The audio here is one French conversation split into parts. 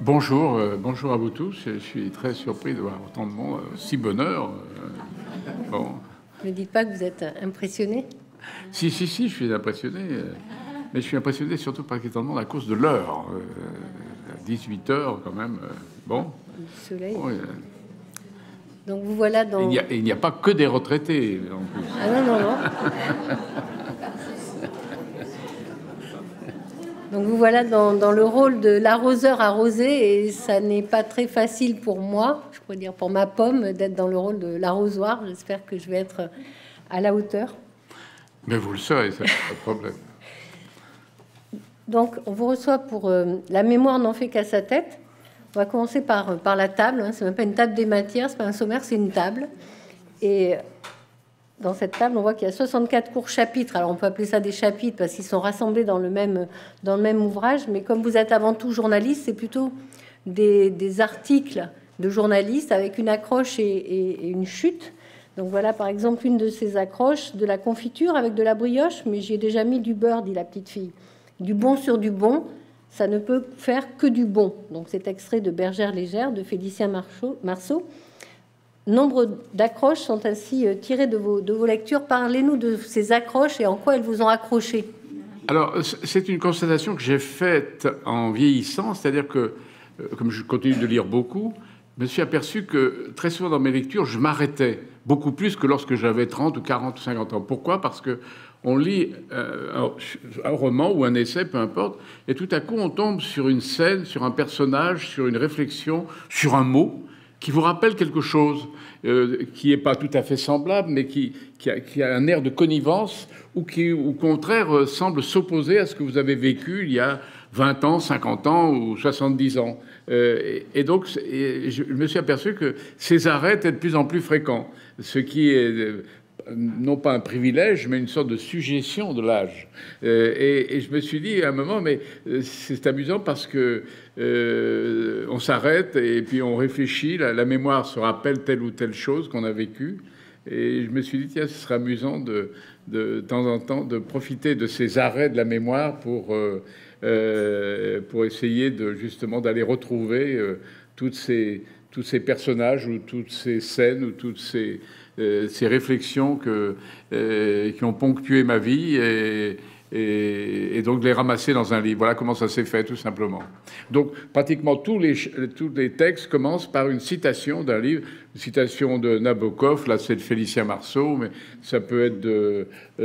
Bonjour à vous tous. Je suis très surpris de voir autant de monde, si bonheur. Bon. Ne dites pas que vous êtes impressionné. Si, je suis impressionné. Mais je suis impressionné surtout par étonnamment à cause de l'heure. À 18 heures quand même. Bon. Du soleil. Bon, donc vous voilà dans... Il n'y a pas que des retraités en plus. Ah non. Donc vous voilà dans le rôle de l'arroseur arrosé, et ça n'est pas très facile pour moi, je pourrais dire pour ma pomme, d'être dans le rôle de l'arrosoir. J'espère que je vais être à la hauteur. Mais vous le serez, ça, pas de problème. Donc on vous reçoit pour la mémoire n'en fait qu'à sa tête. On va commencer par la table, hein. C'est même pas une table des matières, c'est pas un sommaire, c'est une table. Et dans cette table, on voit qu'il y a 64 courts chapitres. Alors, on peut appeler ça des chapitres parce qu'ils sont rassemblés dans le même ouvrage. Mais comme vous êtes avant tout journaliste, c'est plutôt des articles de journalistes avec une accroche et une chute. Donc, voilà, par exemple, une de ces accroches, de la confiture avec de la brioche. Mais j'y ai déjà mis du beurre, dit la petite fille. Du bon sur du bon, ça ne peut faire que du bon. Donc, c'est extrait de Bergère légère, de Félicien Marceau. Nombre d'accroches sont ainsi tirées de vos lectures. Parlez-nous de ces accroches et en quoi elles vous ont accroché. Alors, c'est une constatation que j'ai faite en vieillissant, c'est-à-dire que, comme je continue de lire beaucoup, je me suis aperçu que très souvent dans mes lectures, je m'arrêtais beaucoup plus que lorsque j'avais 30 ou 40 ou 50 ans. Pourquoi? Parce que on lit un roman ou un essai, peu importe, et tout à coup, on tombe sur une scène, sur un personnage, sur une réflexion, sur un mot qui vous rappelle quelque chose qui n'est pas tout à fait semblable, mais qui a un air de connivence ou qui, au contraire, semble s'opposer à ce que vous avez vécu il y a 20 ans, 50 ans ou 70 ans. Et donc, je me suis aperçu que ces arrêts étaient de plus en plus fréquents, ce qui est non pas un privilège, mais une sorte de suggestion de l'âge. Et je me suis dit à un moment, mais c'est amusant parce que on s'arrête et puis on réfléchit, la mémoire se rappelle telle ou telle chose qu'on a vécue. Et je me suis dit, tiens, ce serait amusant de temps en temps de profiter de ces arrêts de la mémoire pour essayer justement d'aller retrouver tous ces personnages ou toutes ces scènes ou toutes ces réflexions qui ont ponctué ma vie et donc les ramasser dans un livre. Voilà comment ça s'est fait, tout simplement. Donc, pratiquement tous les textes commencent par une citation d'un livre, une citation de Nabokov, là c'est de Félicien Marceau, mais ça peut être de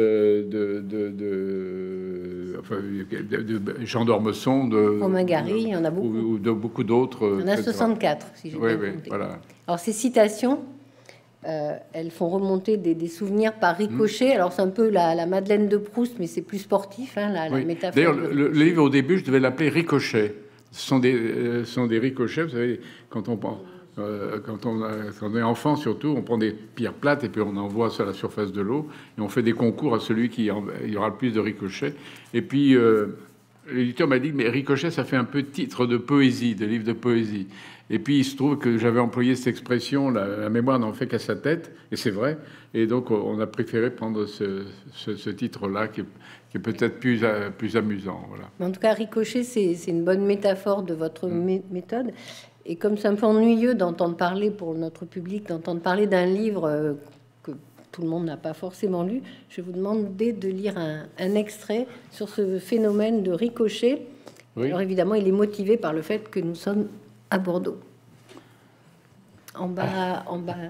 Jean d'Ormesson, de Romain Gary, il y en a beaucoup. Ou de beaucoup d'autres. Il y en a 64, si j'ai bien compté. Voilà. Alors, ces citations, elles font remonter des souvenirs par ricochet. Alors, c'est un peu la Madeleine de Proust, mais c'est plus sportif, hein, la métaphore. D'ailleurs, le livre, au début, je devais l'appeler Ricochet. Ce sont des ricochets, vous savez, quand on est enfant, surtout, on prend des pierres plates et puis on envoie ça à la surface de l'eau et on fait des concours à celui il y aura le plus de ricochets. Et puis, l'éditeur m'a dit, mais ricochet, ça fait un peu titre de poésie, de livre de poésie. Et puis, il se trouve que j'avais employé cette expression, la mémoire n'en fait qu'à sa tête, et c'est vrai. Et donc, on a préféré prendre ce titre-là, qui est peut-être plus amusant. Voilà. En tout cas, ricochet, c'est une bonne métaphore de votre méthode. Et comme c'est un peu ennuyeux d'entendre parler pour notre public, d'entendre parler d'un livre que tout le monde n'a pas forcément lu, je vais vous demander de lire un extrait sur ce phénomène de ricochet. Oui. Alors évidemment, il est motivé par le fait que nous sommes à Bordeaux. En bas.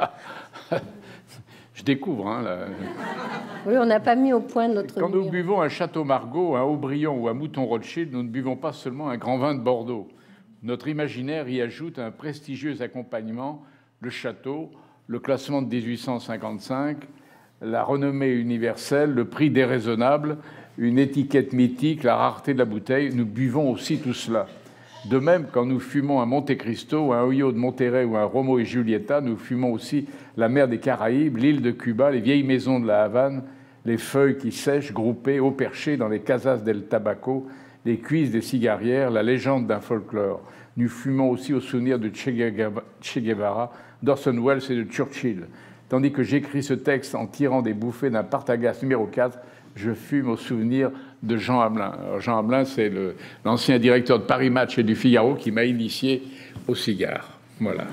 Je découvre. Hein, Oui, on n'a pas mis au point notre. Quand nous buvons un Château Margaux, un Haut-Brion ou un Mouton Rothschild, nous ne buvons pas seulement un grand vin de Bordeaux. Notre imaginaire y ajoute un prestigieux accompagnement, le château, le classement de 1855, la renommée universelle, le prix déraisonnable, une étiquette mythique, la rareté de la bouteille. Nous buvons aussi tout cela. De même, quand nous fumons un Monte Cristo, un Hoyo de Monterrey ou un Romo et Julieta, nous fumons aussi la mer des Caraïbes, l'île de Cuba, les vieilles maisons de la Havane, les feuilles qui sèchent, groupées, au perché dans les casas del tabaco, les cuisses des cigarières, la légende d'un folklore. Nous fumons aussi au souvenir de Che Guevara, d'Orson Welles et de Churchill. Tandis que j'écris ce texte en tirant des bouffées d'un Partagas numéro 4, je fume au souvenir de Jean Hamelin. Alors, Jean Hamelin, c'est l'ancien directeur de Paris Match et du Figaro qui m'a initié au cigare. Voilà.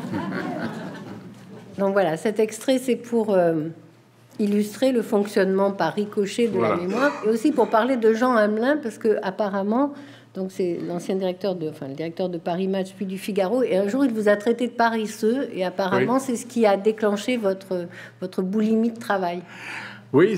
Donc voilà, cet extrait, c'est pour illustrer le fonctionnement par ricochet de la mémoire, et aussi pour parler de Jean Hamelin, parce que apparemment, donc c'est l'ancien directeur le directeur de Paris Match puis du Figaro, et un jour il vous a traité de paresseux, et apparemment c'est ce qui a déclenché votre boulimie de travail. Oui,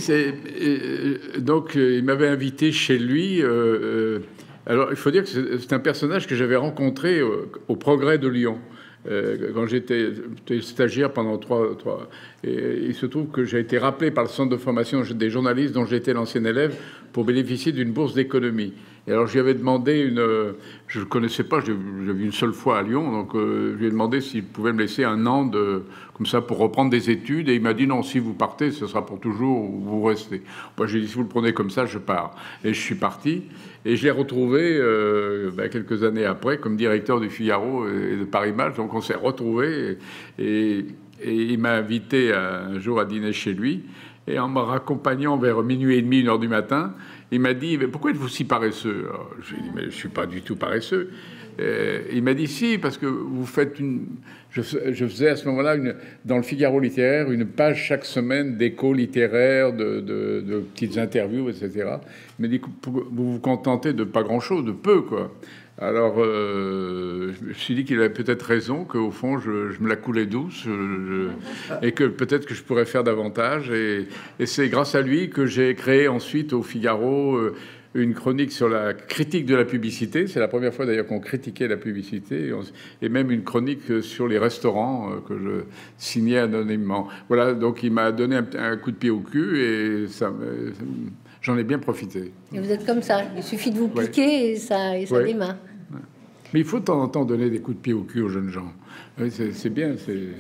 donc il m'avait invité chez lui. Alors il faut dire que c'est un personnage que j'avais rencontré au Progrès de Lyon. Quand j'étais stagiaire pendant 3 et il se trouve que j'ai été rappelé par le centre de formation des journalistes dont j'étais l'ancien élève pour bénéficier d'une bourse d'économie. Et alors je lui avais demandé je ne connaissais pas, je l'ai vu une seule fois à Lyon, donc je lui ai demandé s'il pouvait me laisser 1 an comme ça pour reprendre des études, et il m'a dit non, si vous partez, ce sera pour toujours, ou vous restez. Moi j'ai dit si vous le prenez comme ça, je pars. Et je suis parti, et je l'ai retrouvé quelques années après comme directeur du Figaro et de Paris Match, donc on s'est retrouvés, et il m'a invité un jour à dîner chez lui, et en me raccompagnant vers minuit et demi, 1h du matin, il m'a dit « Mais pourquoi êtes-vous si paresseux ?» Alors, je lui ai dit « Mais je ne suis pas du tout paresseux. » Il m'a dit « Si, parce que vous faites une... » Je faisais à ce moment-là, dans le Figaro littéraire, une page chaque semaine d'échos littéraires, de petites interviews, etc. Il m'a dit « Vous vous contentez de pas grand-chose, de peu, quoi. » Alors, je me suis dit qu'il avait peut-être raison, qu'au fond, je me la coulais douce, et que peut-être que je pourrais faire davantage. Et c'est grâce à lui que j'ai créé ensuite au Figaro une chronique sur la critique de la publicité. C'est la première fois d'ailleurs qu'on critiquait la publicité, et même une chronique sur les restaurants que je signais anonymement. Voilà, donc il m'a donné un coup de pied au cul, et j'en ai bien profité. Et vous êtes comme ça, il suffit de vous piquer et ça démarre. Mais il faut de temps en temps donner des coups de pied au cul aux jeunes gens. Oui, c'est bien.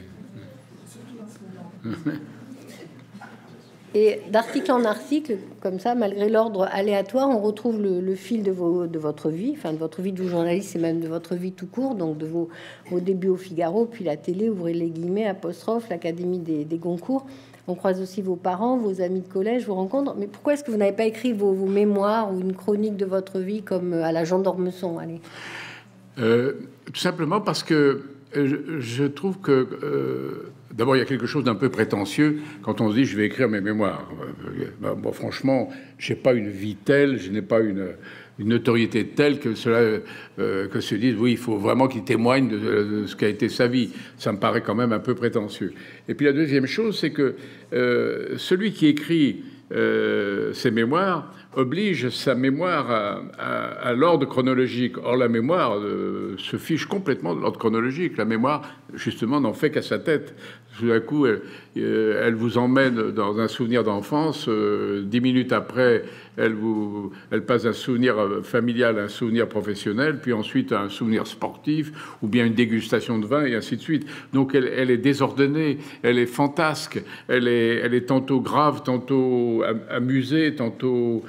Et d'article en article, comme ça, malgré l'ordre aléatoire, on retrouve le fil de votre vie, enfin de votre vie de journaliste et même de votre vie tout court, donc de vos débuts au Figaro, puis la télé, ouvrez les guillemets, apostrophe, l'Académie des Goncourt. On croise aussi vos parents, vos amis de collège, vos rencontres. Mais pourquoi est-ce que vous n'avez pas écrit vos mémoires ou une chronique de votre vie comme à la Jean d'Ormesson? Allez. Tout simplement parce que je trouve que d'abord il y a quelque chose d'un peu prétentieux quand on se dit je vais écrire mes mémoires. Bon, franchement, j'ai pas une vie telle, je n'ai pas une notoriété telle que que se disent oui, il faut vraiment qu'il témoigne de ce qu'a été sa vie. Ça me paraît quand même un peu prétentieux. Et puis la deuxième chose, c'est que celui qui écrit ses mémoires oblige sa mémoire à l'ordre chronologique. Or, la mémoire se fiche complètement de l'ordre chronologique. La mémoire, justement, n'en fait qu'à sa tête. Tout d'un coup, elle vous emmène dans un souvenir d'enfance. 10 minutes après, elle passe d'un souvenir familial à un souvenir professionnel, puis ensuite à un souvenir sportif, ou bien une dégustation de vin, et ainsi de suite. Donc, elle est désordonnée, elle est fantasque, elle est tantôt grave, tantôt amusée, tantôt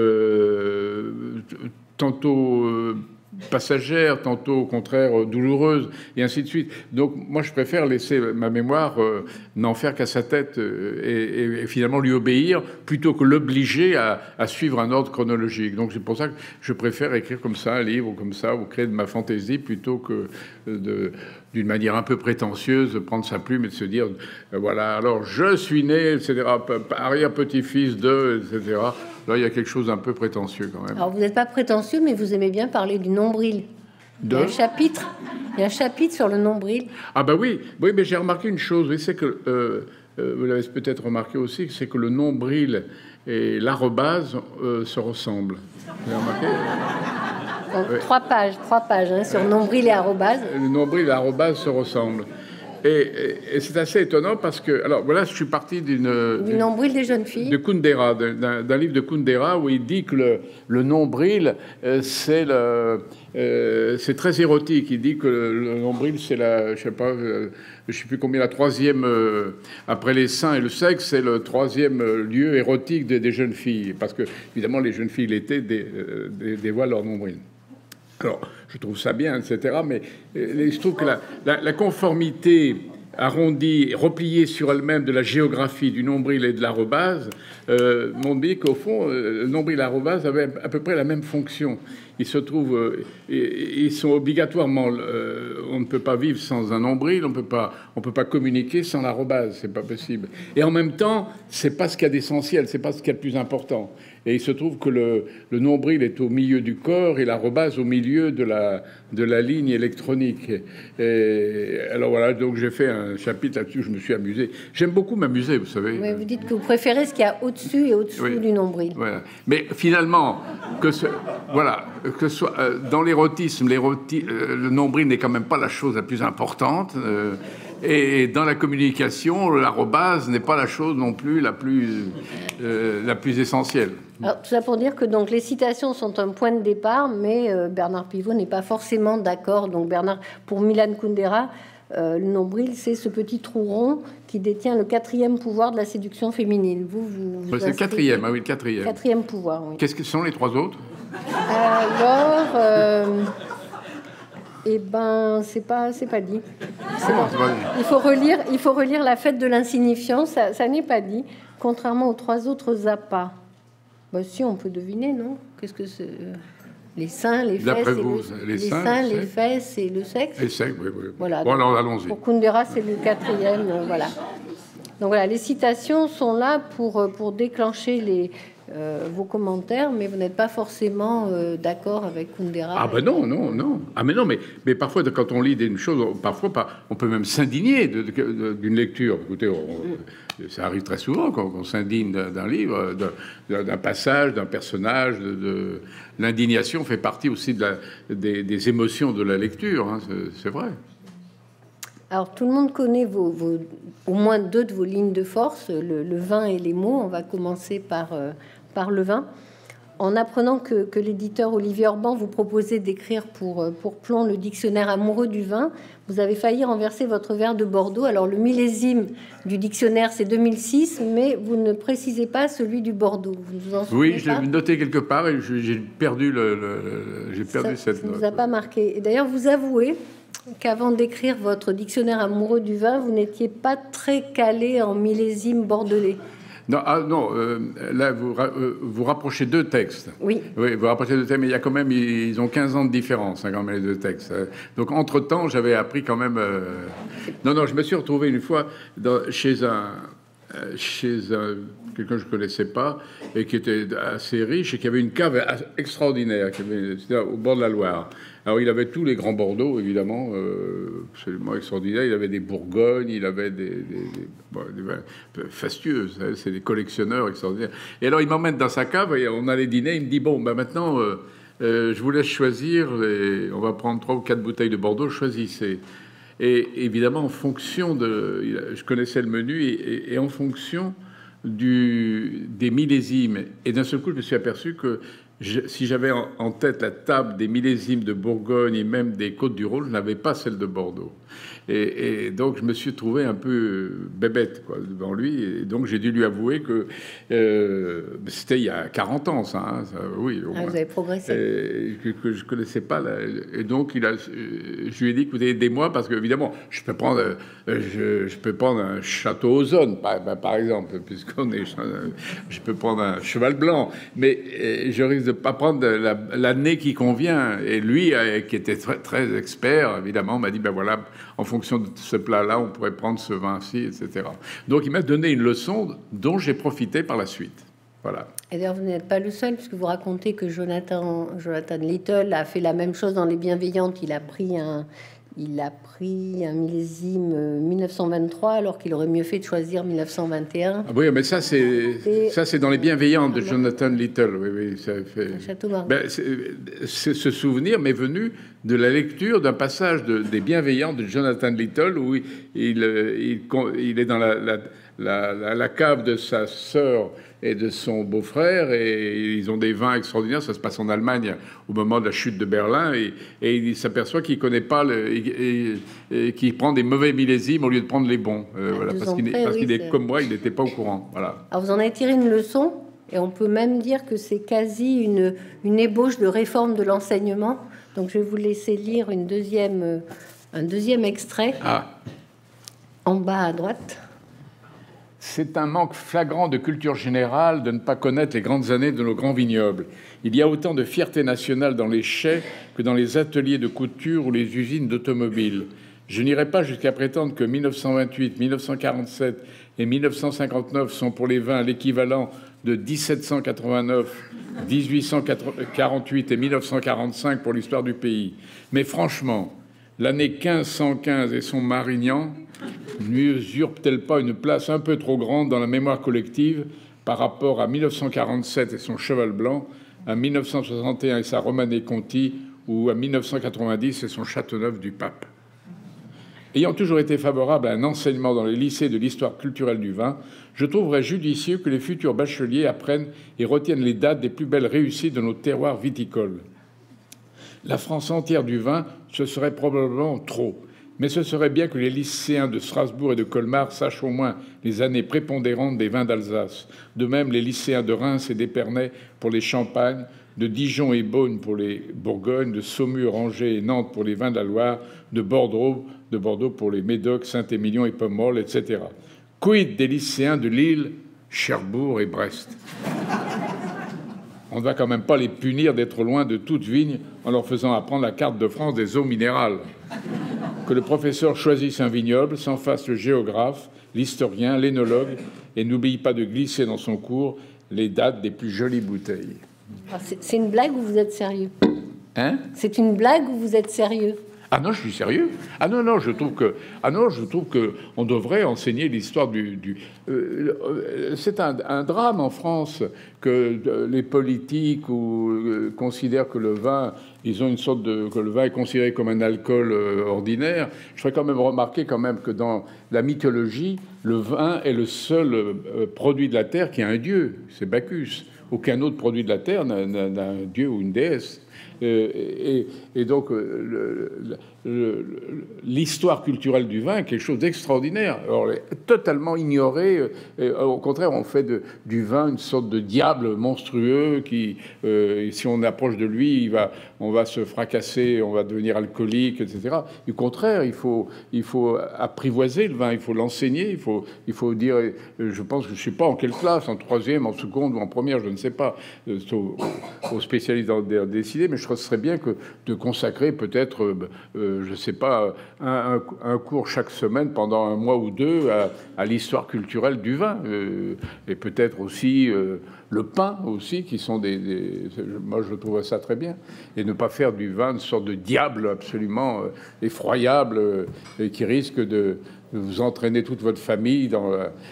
passagère, tantôt au contraire douloureuse, et ainsi de suite. Donc moi je préfère laisser ma mémoire n'en faire qu'à sa tête et finalement lui obéir plutôt que l'obliger à suivre un ordre chronologique. Donc c'est pour ça que je préfère écrire comme ça un livre comme ça, ou créer de ma fantaisie plutôt que d'une manière un peu prétentieuse, de prendre sa plume et de se dire voilà, alors je suis né, etc., arrière-petit-fils de, etc. Là, il y a quelque chose d'un peu prétentieux quand même. Alors, vous n'êtes pas prétentieux, mais vous aimez bien parler du nombril. Il y a un chapitre sur le nombril. Ah bah oui, mais j'ai remarqué une chose, oui, c'est que, vous l'avez peut-être remarqué aussi, c'est que le nombril et l'arrobase se ressemblent. Vous avez remarqué ? Donc, 3 pages hein, sur nombril et arrobase. Le nombril et l'arrobase se ressemblent. Et c'est assez étonnant parce que, alors voilà, je suis parti du nombril des jeunes filles, de Kundera, d'un livre de Kundera où il dit que le nombril c'est très érotique. Il dit que le nombril c'est je sais plus combien, la 3e après les seins et le sexe, c'est le 3e lieu érotique des jeunes filles, parce que évidemment les jeunes filles l'été dévoilent leur nombril. Alors, je trouve ça bien, etc. Mais je trouve que la conformité arrondie, repliée sur elle-même de la géographie du nombril et de l'arrobase, m'ont dit qu'au fond, le nombril et l'arrobase avaient à peu près la même fonction. Ils se trouvent, ils sont obligatoirement. On ne peut pas vivre sans un nombril, on peut pas communiquer sans l'arrobase, c'est pas possible. Et en même temps, c'est pas ce qu'il y a d'essentiel, c'est pas ce qu'il y a de plus important. Et il se trouve que le nombril est au milieu du corps et l'arrobase au milieu de la ligne électronique. Et alors voilà, donc j'ai fait un chapitre là-dessus, je me suis amusé. J'aime beaucoup m'amuser, vous savez. Oui, vous dites que vous préférez ce qu'il y a au-dessus et au-dessous du nombril. Voilà. Mais finalement, voilà, que ce soit dans l'érotisme, le nombril n'est quand même pas la chose la plus importante. Et dans la communication, l'arrobase n'est pas la chose non plus la plus essentielle. Alors, tout ça pour dire que donc les citations sont un point de départ, mais Bernard Pivot n'est pas forcément d'accord. Donc pour Milan Kundera, le nombril, c'est ce petit trou rond qui détient le 4e pouvoir de la séduction féminine. C'est le 4e, ah oui, le 4e. 4e pouvoir, oui. Qu'est-ce que sont les 3 autres? Alors, eh ben, c'est pas dit. Il faut relire La fête de l'insignifiance. Ça n'est pas dit, contrairement aux 3 autres appâts. Bah, si, on peut deviner, non? Qu'est-ce que c'est? Les seins, les fesses, les fesses et le sexe. Les sexes, oui, oui. Voilà. Bon, alors allons-y. Pour Kundera, c'est le 4e, voilà. Donc voilà, les citations sont là pour déclencher vos commentaires, mais vous n'êtes pas forcément d'accord avec Kundera. Ah ben non. Ah mais non, mais parfois quand on lit une chose, parfois on peut même s'indigner d'une lecture. Écoutez, ça arrive très souvent quand on s'indigne d'un livre, d'un passage, d'un personnage. L'indignation fait partie aussi des émotions de la lecture, hein, c'est vrai. Alors, tout le monde connaît au moins 2 de vos lignes de force, le vin et les mots. On va commencer par le vin. En apprenant que l'éditeur Olivier Orban vous proposait d'écrire pour Plomb le dictionnaire amoureux du vin, vous avez failli renverser votre verre de Bordeaux. Alors, le millésime du dictionnaire, c'est 2006, mais vous ne précisez pas celui du Bordeaux. Vous vous en souvenez? Oui, je l'ai noté quelque part et j'ai perdu cette note. Ça ne vous a pas marqué. Et d'ailleurs, vous avouez qu'avant d'écrire votre dictionnaire amoureux du vin, vous n'étiez pas très calé en millésime bordelais. Non, là, vous rapprochez 2 textes. Oui. Oui, vous rapprochez 2 textes, mais il y a quand même, ils ont 15 ans de différence, hein, quand même, les 2 textes. Donc, entre-temps, j'avais appris quand même... Non, je me suis retrouvé une fois chez quelqu'un que je connaissais pas et qui était assez riche et qui avait une cave extraordinaire, c'était au bord de la Loire. Alors il avait tous les grands Bordeaux, évidemment, absolument extraordinaire. Il avait des Bourgognes, il avait des vins fastueux, c'est des collectionneurs extraordinaires. Et alors il m'emmène dans sa cave et on allait dîner. Il me dit bon, maintenant je vous laisse choisir. On va prendre 3 ou 4 bouteilles de Bordeaux. Choisissez. Et évidemment, en fonction je connaissais le menu et en fonction des millésimes. Et d'un seul coup, je me suis aperçu que si j'avais en tête la table des millésimes de Bourgogne et même des Côtes-du-Rhône, je n'avais pas celle de Bordeaux. Et donc, je me suis trouvé un peu bébête devant lui. Et donc, j'ai dû lui avouer que c'était il y a 40 ans, ça. Hein, ça oui, vous avez progressé. Que je ne connaissais pas. Et donc, je lui ai dit, écoutez, aidez-moi, parce qu'évidemment, je peux prendre un château aux zones, par exemple, puisqu'on est... Je peux prendre un cheval blanc, mais je risque de ne pas prendre l'année qui convient. Et lui, qui était très, très expert, évidemment, m'a dit, ben voilà, en fonction de ce plat-là, on pourrait prendre ce vin-ci, etc. Donc, il m'a donné une leçon dont j'ai profité par la suite. Voilà. Et d'ailleurs, vous n'êtes pas le seul, puisque vous racontez que Jonathan Little a fait la même chose dans Les Bienveillantes. Il a pris un millésime 1923, alors qu'il aurait mieux fait de choisir 1921. Ah oui, mais ça, c'est dans Les Bienveillantes de Jonathan Little. Oui, ça fait... Château Margaux. Ce souvenir m'est venu de la lecture d'un passage des Bienveillantes de Jonathan Little, où il est dans la cave de sa sœur et de son beau-frère, et ils ont des vins extraordinaires. Ça se passe en Allemagne au moment de la chute de Berlin, et il s'aperçoit qu'il connaît pas qu'il prend des mauvais millésimes au lieu de prendre les bons. Voilà, parce qu'il est comme moi, il n'était pas au courant. Voilà. Alors vous en avez tiré une leçon, et on peut même dire que c'est quasi une ébauche de réforme de l'enseignement. Donc je vais vous laisser lire un deuxième extrait. Ah. En bas à droite. C'est un manque flagrant de culture générale de ne pas connaître les grandes années de nos grands vignobles. Il y a autant de fierté nationale dans les chais que dans les ateliers de couture ou les usines d'automobiles. Je n'irai pas jusqu'à prétendre que 1928, 1947 et 1959 sont pour les vins l'équivalent de 1789, 1848 et 1945 pour l'histoire du pays. Mais franchement, l'année 1515 et son Marignan n'usurpent-elles pas une place un peu trop grande dans la mémoire collective par rapport à 1947 et son Cheval Blanc, à 1961 et sa Romanée Conti, ou à 1990 et son Châteauneuf du Pape? Ayant toujours été favorable à un enseignement dans les lycées de l'histoire culturelle du vin, je trouverais judicieux que les futurs bacheliers apprennent et retiennent les dates des plus belles réussites de nos terroirs viticoles. La France entière du vin, ce serait probablement trop. Mais ce serait bien que les lycéens de Strasbourg et de Colmar sachent au moins les années prépondérantes des vins d'Alsace. De même, les lycéens de Reims et d'Épernay pour les champagnes, de Dijon et Beaune pour les Bourgognes, de Saumur, Angers et Nantes pour les vins de la Loire, de Bordeaux pour les Médocs, Saint-Émilion et Pomerol, etc. Quid des lycéens de Lille, Cherbourg et Brest? On ne va quand même pas les punir d'être loin de toute vigne en leur faisant apprendre la carte de France des eaux minérales. Que le professeur choisisse un vignoble, s'en fasse le géographe, l'historien, l'énologue, et n'oublie pas de glisser dans son cours les dates des plus jolies bouteilles. C'est une blague ou vous êtes sérieux? Hein? C'est une blague ou vous êtes sérieux? Ah non, je suis sérieux. Ah non, non, je trouve que on devrait enseigner l'histoire c'est un drame en France que les politiques considèrent que le vin, ils ont une sorte que le vin est considéré comme un alcool ordinaire. Je ferais quand même remarquer que dans la mythologie, le vin est le seul produit de la terre qui a un dieu. C'est Bacchus. Aucun autre produit de la terre n'a un dieu ou une déesse. Et donc, l'histoire culturelle du vin est quelque chose d'extraordinaire. Alors, elle est totalement ignorée. Au contraire, on fait du vin une sorte de diable monstrueux qui, si on approche de lui, on va se fracasser, on va devenir alcoolique, etc. Du contraire, il faut apprivoiser le vin, il faut l'enseigner, il faut dire, je pense que je ne sais pas en quelle classe, en troisième, en seconde ou en première, je ne sais pas, aux spécialistes d'en décider, mais je trouve que ce serait bien de consacrer peut-être, je ne sais pas, un cours chaque semaine pendant un mois ou deux à l'histoire culturelle du vin, et peut-être aussi le pain aussi, qui sont moi je trouve ça très bien, et ne pas faire du vin une sorte de diable absolument effroyable et qui risque de vous entraîner toute votre famille dans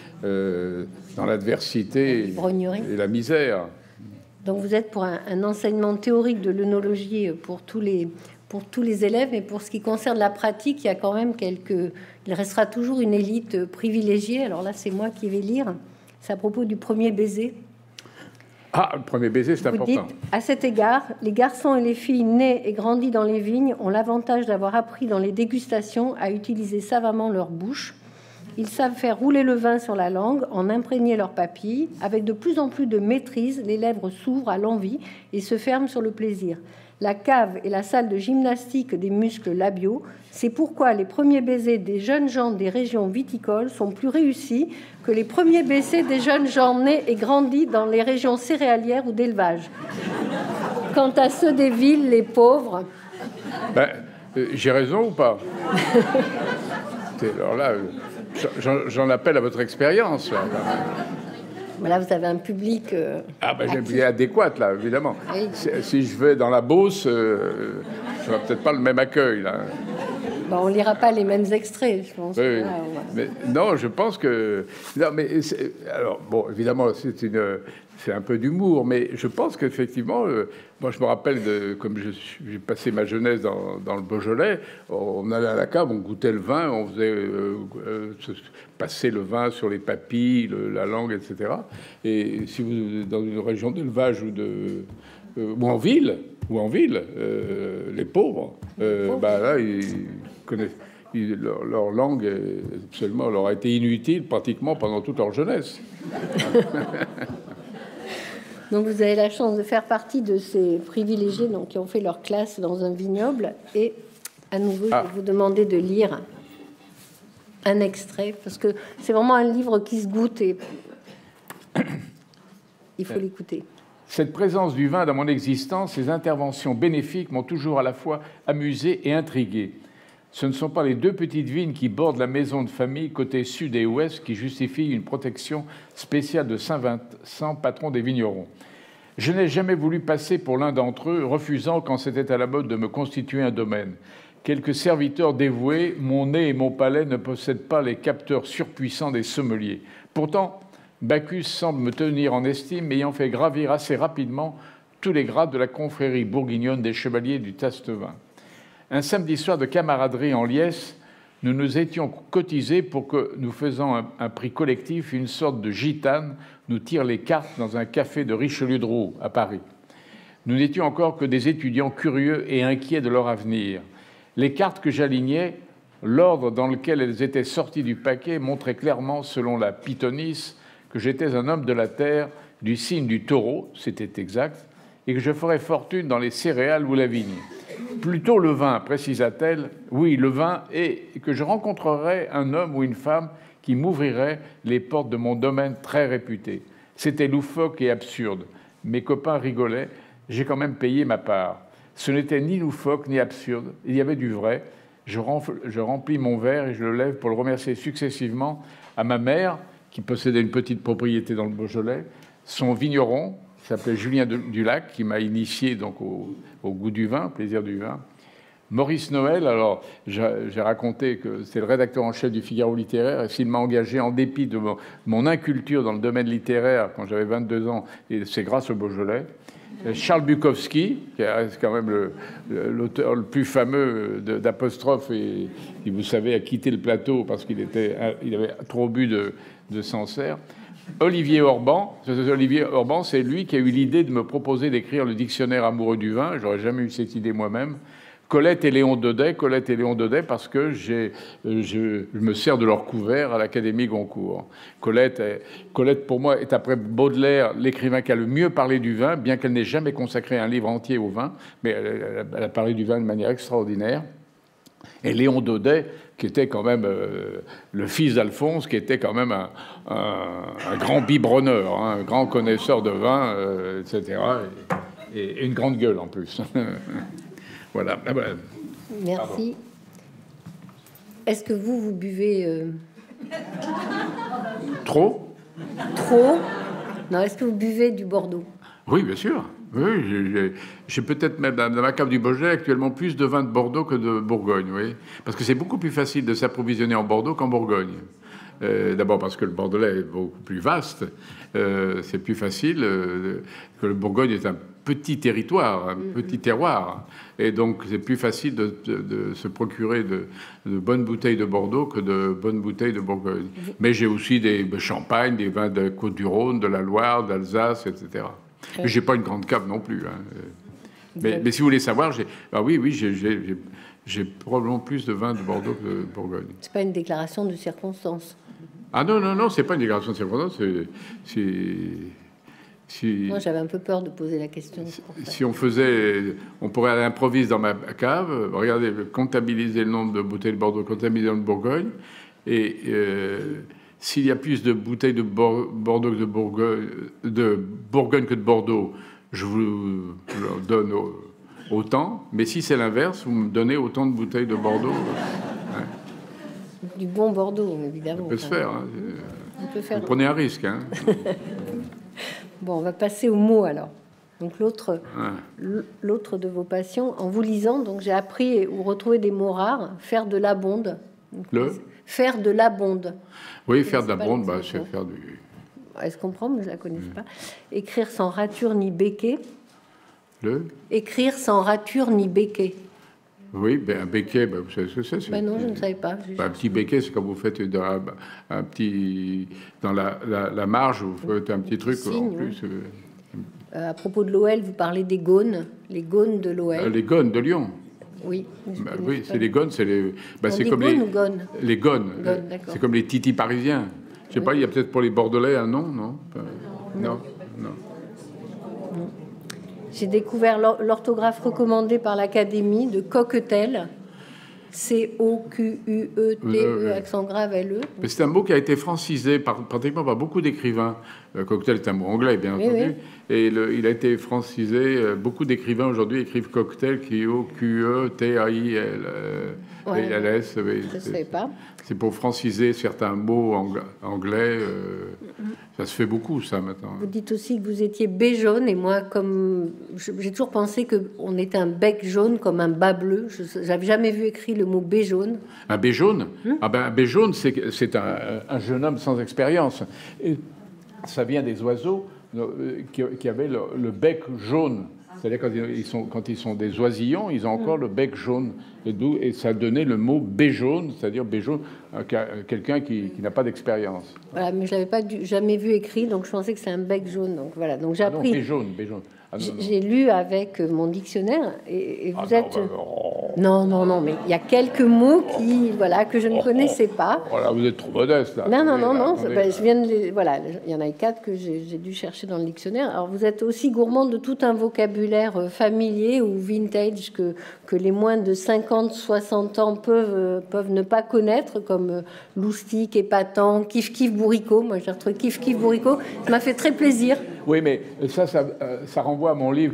l'adversité et la misère. Donc vous êtes pour un enseignement théorique de l'œnologie pour tous les élèves, mais pour ce qui concerne la pratique, il y a quand même il restera toujours une élite privilégiée. Alors là, c'est moi qui vais lire. C'est à propos du premier baiser. Ah, le premier baiser, c'est important. Dites, à cet égard, les garçons et les filles nés et grandis dans les vignes ont l'avantage d'avoir appris dans les dégustations à utiliser savamment leur bouche. Ils savent faire rouler le vin sur la langue, en imprégner leurs papilles. Avec de plus en plus de maîtrise, les lèvres s'ouvrent à l'envie et se ferment sur le plaisir. La cave est la salle de gymnastique des muscles labiaux. C'est pourquoi les premiers baisers des jeunes gens des régions viticoles sont plus réussis que les premiers baisers des jeunes gens nés et grandis dans les régions céréalières ou d'élevage. Quant à ceux des villes, les pauvres... j'ai raison ou pas? Alors là... J'en appelle à votre expérience. Là, vous avez un public... j'ai adéquat, là, évidemment. Oui. Si je vais dans la Beauce, ça va peut-être pas le même accueil, là. On lira pas les mêmes extraits, je pense. Oui. Mais, non, je pense que... Non, mais alors, bon, évidemment, c'est un peu d'humour, mais je pense qu'effectivement, moi je me rappelle, comme j'ai passé ma jeunesse dans le Beaujolais, on allait à la cave, on goûtait le vin, on faisait passer le vin sur les papilles, la langue, etc. Et si vous êtes dans une région d'élevage ou en ville, les pauvres, là, ils connaissent... Leur langue, absolument, leur a été inutile pratiquement pendant toute leur jeunesse. Donc vous avez la chance de faire partie de ces privilégiés qui ont fait leur classe dans un vignoble. Et à nouveau, je vais vous demander de lire. un extrait, parce que c'est vraiment un livre qui se goûte et il faut l'écouter. Cette présence du vin dans mon existence, ces interventions bénéfiques m'ont toujours à la fois amusé et intrigué. Ce ne sont pas les 2 petites vignes qui bordent la maison de famille côté sud et ouest qui justifient une protection spéciale de Saint-Vincent, patron des vignerons. Je n'ai jamais voulu passer pour l'un d'entre eux, refusant quand c'était à la mode de me constituer un domaine. Quelques serviteurs dévoués, mon nez et mon palais ne possèdent pas les capteurs surpuissants des sommeliers. Pourtant, Bacchus semble me tenir en estime, ayant fait gravir assez rapidement tous les grades de la confrérie bourguignonne des chevaliers du Tastevin. Un samedi soir de camaraderie en liesse, nous nous étions cotisés pour que, nous faisant un prix collectif, une sorte de gitane nous tire les cartes dans un café de Richelieu-Drouot, à Paris. Nous n'étions encore que des étudiants curieux et inquiets de leur avenir. Les cartes que j'alignais, l'ordre dans lequel elles étaient sorties du paquet, montrait clairement, selon la pythonisse, que j'étais un homme de la terre du signe du taureau, c'était exact, et que je ferais fortune dans les céréales ou la vigne. Plutôt le vin, précisa-t-elle, oui, le vin, et que je rencontrerais un homme ou une femme qui m'ouvrirait les portes de mon domaine très réputé. C'était loufoque et absurde. Mes copains rigolaient, j'ai quand même payé ma part. Ce n'était ni loufoque ni absurde, il y avait du vrai. Je remplis mon verre et je le lève pour le remercier successivement à ma mère, qui possédait une petite propriété dans le Beaujolais, son vigneron, qui s'appelait Julien Dulac, qui m'a initié donc au goût du vin, au plaisir du vin. Maurice Noël, alors j'ai raconté que c'est le rédacteur en chef du Figaro littéraire, et s'il m'a engagé en dépit de mon inculture dans le domaine littéraire quand j'avais 22 ans, et c'est grâce au Beaujolais. Charles Bukowski, qui est quand même l'auteur le plus fameux d'Apostrophe, et qui, vous savez, a quitté le plateau parce qu'il avait trop bu de Sancerre. Olivier Orban, c'est lui qui a eu l'idée de me proposer d'écrire le dictionnaire amoureux du vin. J'aurais jamais eu cette idée moi-même. Colette et Léon Daudet parce que je me sers de leur couvert à l'Académie Goncourt. Colette, pour moi, est après Baudelaire l'écrivain qui a le mieux parlé du vin, bien qu'elle n'ait jamais consacré un livre entier au vin, mais elle a parlé du vin de manière extraordinaire. Et Léon Daudet, qui était quand même le fils d'Alphonse, qui était quand même un grand biberonneur, hein, un grand connaisseur de vin, etc. Et une grande gueule en plus. Voilà. Merci. Pardon. Est-ce que vous buvez Trop? Trop? Non, est-ce que vous buvez du Bordeaux? Oui, bien sûr. Oui, j'ai peut-être même dans ma cave du Beaujolais actuellement plus de vin de Bordeaux que de Bourgogne, oui. Parce que c'est beaucoup plus facile de s'approvisionner en Bordeaux qu'en Bourgogne. D'abord parce que le Bordelais est beaucoup plus vaste, c'est plus facile que le Bourgogne est un petit territoire, un petit terroir, et donc c'est plus facile de se procurer de bonnes bouteilles de Bordeaux que de bonnes bouteilles de Bourgogne. Mais j'ai aussi des champagnes, des vins de Côte-du-Rhône, de la Loire, d'Alsace, etc. Mais j'ai pas une grande cave non plus. Hein. Mais si vous voulez savoir, j'ai probablement plus de vins de Bordeaux que de Bourgogne. C'est pas une déclaration de circonstance. Ah non, c'est pas une déclaration de circonstance. Moi, j'avais un peu peur de poser la question. Si on pourrait aller à l'improviste dans ma cave, regardez, comptabiliser le nombre de bouteilles de Bordeaux, comptabiliser le nombre de Bourgogne, et s'il y a plus de bouteilles de Bordeaux que de Bourgogne que de Bordeaux, je vous donne autant. Mais si c'est l'inverse, vous me donnez autant de bouteilles de Bordeaux. Du bon Bordeaux, évidemment. Ça peut se faire. Hein. On peut faire. Vous prenez un risque. Hein. Bon, on va passer au mot alors. Donc l'autre de vos passions, en vous lisant, donc j'ai appris ou retrouvé des mots rares. Faire de la bonde. Faire de la bonde. Oui, faire de la bonde, c'est faire du. Est-ce qu'on comprend, mais je la connais pas. Écrire sans rature ni béquet. Écrire sans rature ni béquet. Oui, un béquet, vous savez ce que c'est? Non, je ne savais pas. Un petit béquet, c'est quand vous faites un petit... Dans la marge, vous faites un petit truc signe, en plus. À propos de l'OL, vous parlez des gaunes, les gaunes de l'OL. Les gaunes de Lyon. Oui. Oui, c'est les gaunes, c'est les... c'est comme les gaunes. Les gaunes. C'est comme les titis parisiens. Je sais pas, il y a peut-être pour les Bordelais un nom, non? Non. J'ai découvert l'orthographe recommandée par l'Académie de Coquetel. C-O-Q-U-E-T-E, accent grave L-E. Mais c'est un mot qui a été francisé pratiquement par beaucoup d'écrivains. Cocktail est un mot anglais, bien entendu. Oui. Et il a été francisé. Beaucoup d'écrivains aujourd'hui écrivent cocktail, Q-O-Q-E-T-A-I-L. L-S. Je ne savais pas. C'est pour franciser certains mots anglais. Ça se fait beaucoup, ça, maintenant. Vous dites aussi que vous étiez baie jaune, et moi, comme j'ai toujours pensé qu'on était un bec jaune comme un bas bleu. Je n'avais jamais vu écrit le mot baie jaune. Un baie jaune Ah ben, un baie jaune, c'est un jeune homme sans expérience. Et ça vient des oiseaux qui avaient le bec jaune. C'est-à-dire quand ils sont des oisillons, ils ont encore le bec jaune. Et ça donnait le mot baie jaune, c'est-à-dire baie jaune, quelqu'un qui n'a pas d'expérience. Voilà, mais je l'avais pas jamais vu écrit, donc je pensais que c'est un bec jaune. Donc voilà, donc j'ai appris. Baie jaune, baie jaune. J'ai lu avec mon dictionnaire et vous êtes... Non, mais il y a quelques mots que je ne connaissais pas. Voilà, vous êtes trop modeste, là. Non. Je viens de les... Voilà, il y en a 4 que j'ai dû chercher dans le dictionnaire. Alors, vous êtes aussi gourmand de tout un vocabulaire familier ou vintage que les moins de 50, 60 ans peuvent ne pas connaître, comme loustic, épatant, kiff-kiff, bourricot. Moi, j'ai retrouvé kiff-kiff, bourricot. Ça m'a fait très plaisir. Oui, mais ça renvoie à mon livre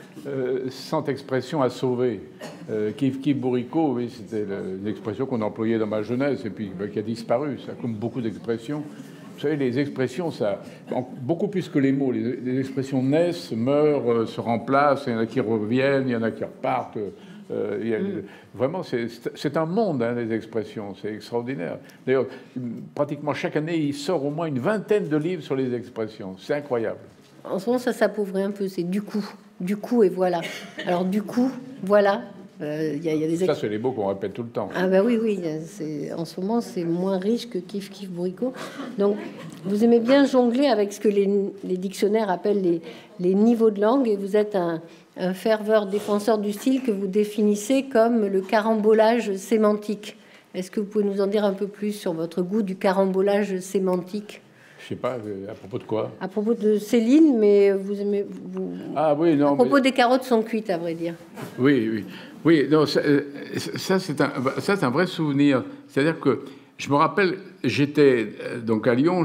100 expressions à sauver. Kiff bourricot, oui, c'était une expression qu'on employait dans ma jeunesse et puis qui a disparu, ça, comme beaucoup d'expressions. Vous savez, les expressions, ça, beaucoup plus que les mots, les expressions naissent, meurent, se remplacent, il y en a qui reviennent, il y en a qui repartent. Vraiment, c'est un monde, hein, les expressions, c'est extraordinaire. D'ailleurs, pratiquement chaque année, il sort au moins une vingtaine de livres sur les expressions. C'est incroyable. En ce moment, ça s'appauvrit un peu, c'est du coup et voilà. Alors du coup, voilà. Y a des ça, c'est les mots qu'on répète tout le temps. Ah bah oui. En ce moment, c'est moins riche que kiff bourricot. Donc, vous aimez bien jongler avec ce que les dictionnaires appellent les niveaux de langue, et vous êtes un ferveur défenseur du style que vous définissez comme le carambolage sémantique. Est-ce que vous pouvez nous en dire un peu plus sur votre goût du carambolage sémantique ? Je sais pas, à propos de quoi? À propos de Céline, mais vous aimez... Ah oui, non. À propos des carottes sont cuites, à vrai dire. Oui, non, ça c'est un vrai souvenir. C'est-à-dire que je me rappelle, j'étais donc à Lyon,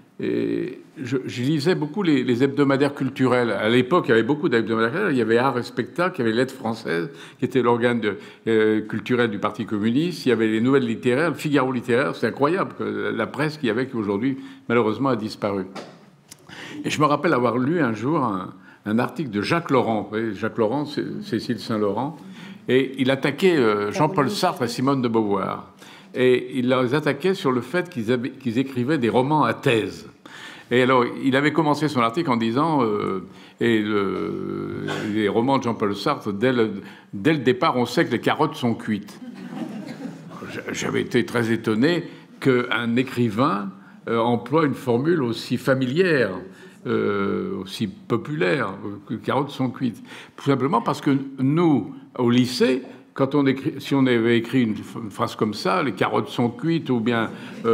je lisais beaucoup les hebdomadaires culturels. À l'époque, il y avait beaucoup d'hebdomadaires culturels. Il y avait Art et Spectacle, il y avait Lettres françaises, qui était l'organe culturel du Parti communiste. Il y avait les Nouvelles littéraires, le Figaro littéraire. C'est incroyable que la presse qu'il y avait, qui aujourd'hui, malheureusement, a disparu. Et je me rappelle avoir lu un jour un article de Jacques Laurent. Vous voyez, Jacques Laurent, Cécile Saint-Laurent. Et il attaquait Jean-Paul Sartre et Simone de Beauvoir. Et il les attaquait sur le fait qu'ils écrivaient des romans à thèse. Et alors, il avait commencé son article en disant les romans de Jean-Paul Sartre, dès le départ, on sait que les carottes sont cuites. J'avais été très étonné qu'un écrivain emploie une formule aussi familière, aussi populaire, que les carottes sont cuites. Tout simplement parce que nous, au lycée, si on avait écrit une phrase comme ça, les carottes sont cuites, ou bien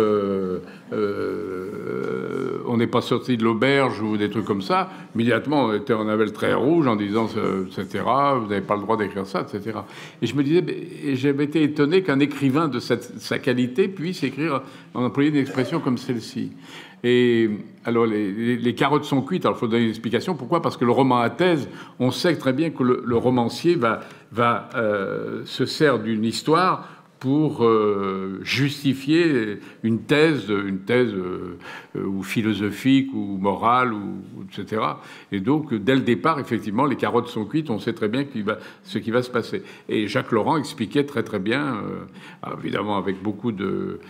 on n'est pas sorti de l'auberge, ou des trucs comme ça, immédiatement on avait le trait rouge en disant etc., vous n'avez pas le droit d'écrire ça, etc. Et je me disais, j'avais été étonné qu'un écrivain de sa qualité puisse écrire, en employer une expression comme celle-ci. Et alors, les carottes sont cuites. Alors, il faut donner une explication. Pourquoi? Parce que le roman à thèse, on sait très bien que le romancier se sert d'une histoire pour justifier une thèse ou philosophique ou morale, etc. Et donc, dès le départ, effectivement, les carottes sont cuites. On sait très bien ce qui va se passer. Et Jacques Laurent expliquait très très bien, évidemment avec beaucoup de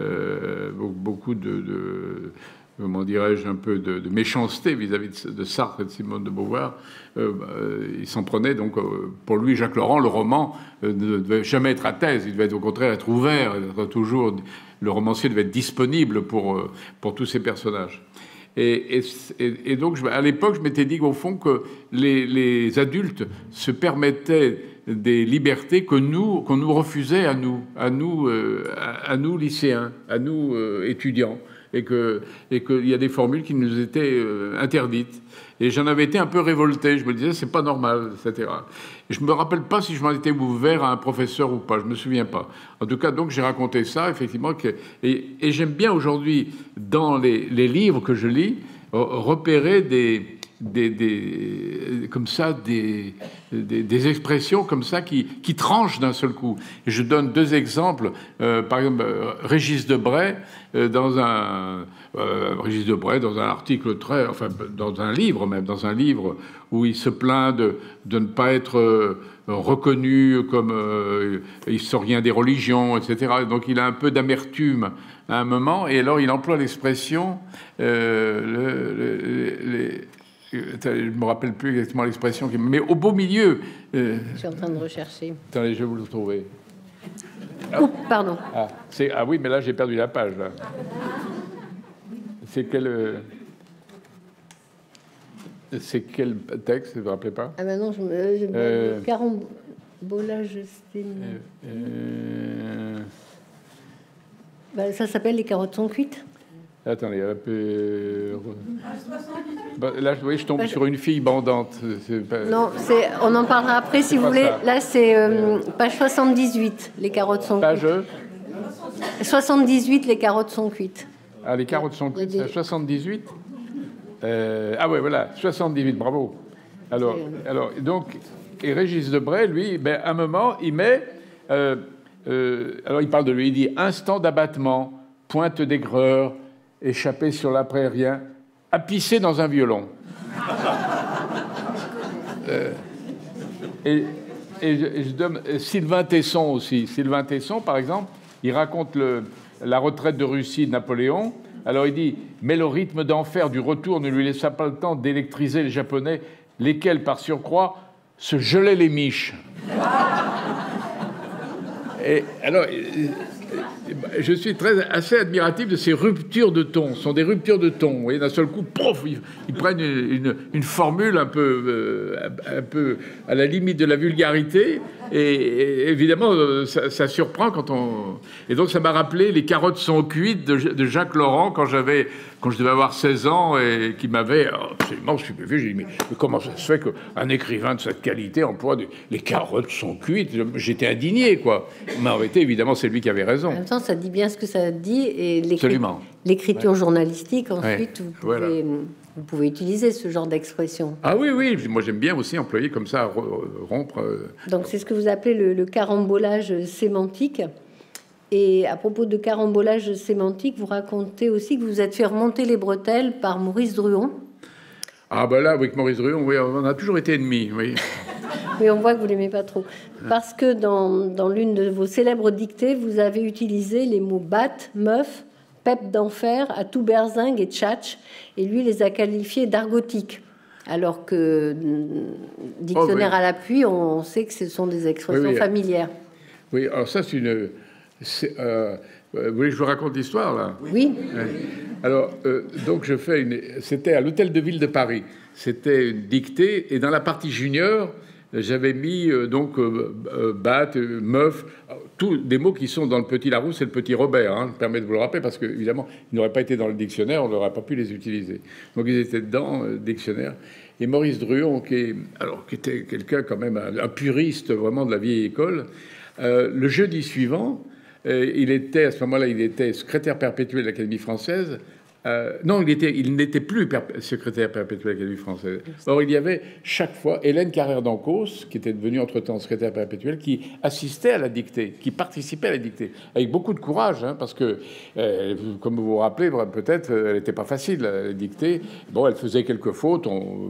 comment dirais-je, un peu de méchanceté vis-à-vis de Sartre et de Simone de Beauvoir. Il s'en prenait, donc, pour lui, Jacques Laurent, le roman ne devait jamais être à thèse, il devait au contraire être ouvert, le romancier devait être disponible pour tous ces personnages. Et donc, à l'époque, je m'étais dit qu'au fond, que les adultes se permettaient des libertés qu'on nous refusait à nous lycéens, à nous étudiants. et qu'il y a des formules qui nous étaient interdites. Et j'en avais été un peu révolté. Je me disais, c'est pas normal, etc. Et je me rappelle pas si je m'en étais ouvert à un professeur ou pas. Je me souviens pas. En tout cas, donc j'ai raconté ça, effectivement. Et j'aime bien aujourd'hui, dans les livres que je lis, repérer comme ça, des expressions comme ça qui tranchent d'un seul coup. Et je donne deux exemples. Par exemple, Régis Debray, dans un article dans un livre même, dans un livre où il se plaint de ne pas être reconnu comme historien des religions, etc. Donc il a un peu d'amertume à un moment, et alors il emploie l'expression je ne me rappelle plus exactement l'expression, mais au beau milieu. Je suis en train de rechercher. Attendez, je vais vous le trouver. Oh, pardon. Ah oui, mais là, j'ai perdu la page. Là. C'est quel texte, vous ne vous rappelez pas? Ah ben non, carambolage, ça s'appelle Les carottes sont cuites. Attendez, un peu... Là, vous voyez, je tombe sur une fille bandante. Non, on en parlera après si vous voulez. Ça. Là, c'est page 78, les carottes sont cuites. Page 78, les carottes sont cuites. Ah, les carottes sont cuites, c'est 78 Ah ouais, voilà, 78, bravo. Alors donc, et Régis Debray, lui, à un moment, il met... alors, il parle de lui, il dit « instant d'abattement, pointe d'aigreur, échappé sur l'après-rien, à pisser dans un violon. » Et je donne Sylvain Tesson aussi. Sylvain Tesson, par exemple, il raconte la retraite de Russie de Napoléon. Alors il dit « mais le rythme d'enfer du retour ne lui laissa pas le temps d'électriser les Japonais, lesquels, par surcroît, se gelaient les miches. » Et alors... je suis assez admiratif de ces ruptures de ton. Ce sont des ruptures de ton. Vous voyez, d'un seul coup, pouf, ils prennent une formule un peu à la limite de la vulgarité. Et évidemment, ça surprend quand on... Et donc, ça m'a rappelé Les carottes sont cuites de Jacques Laurent quand je devais avoir 16 ans et qui m'avait absolument stupéfait. J'ai dit, mais comment ça se fait qu'un écrivain de cette qualité emploie les carottes sont cuites? J'étais indigné, quoi. Mais en réalité, évidemment, c'est lui qui avait raison. En même temps, ça dit bien ce que ça dit. Et l'écriture journalistique, ensuite, vous pouvez utiliser ce genre d'expression. Ah oui, oui. Moi, j'aime bien aussi employer comme ça, rompre. Donc, c'est ce que vous appelez le carambolage sémantique. Et à propos de carambolage sémantique, vous racontez aussi que vous vous êtes fait remonter les bretelles par Maurice Druon. Ah ben là, avec Maurice Druon, oui, on a toujours été ennemis, oui. Oui, on voit que vous l'aimez pas trop. Parce que dans l'une de vos célèbres dictées, vous avez utilisé les mots batte, meuf, pep d'enfer, à tout berzingue et tchatch, et lui les a qualifiés d'argotiques. Alors que dictionnaire à l'appui, on sait que ce sont des expressions familières. Oui, alors ça, c'est une... vous voulez que je vous raconte l'histoire, là? Oui. Alors, donc, c'était à l'Hôtel de Ville de Paris. C'était une dictée, et dans la partie junior, j'avais mis batte, meuf, tous des mots qui sont dans le Petit Larousse et le Petit Robert. Je me permets de vous le rappeler parce qu'évidemment, ils n'auraient pas été dans le dictionnaire, on n'aurait pas pu les utiliser. Donc, ils étaient dans le dictionnaire. Et Maurice Druon, qui était quelqu'un quand même, un puriste vraiment de la vieille école, le jeudi suivant, il était, à ce moment-là, il était secrétaire perpétuel de l'Académie française. Non, il n'était plus secrétaire perpétuel de l'Académie française. Or, il y avait chaque fois Hélène Carrère d'Ancos, qui était devenue entre-temps secrétaire perpétuelle, qui assistait à la dictée, qui participait à la dictée, avec beaucoup de courage, parce que, comme vous vous rappelez, peut-être, elle n'était pas facile, la dictée. Bon, elle faisait quelques fautes,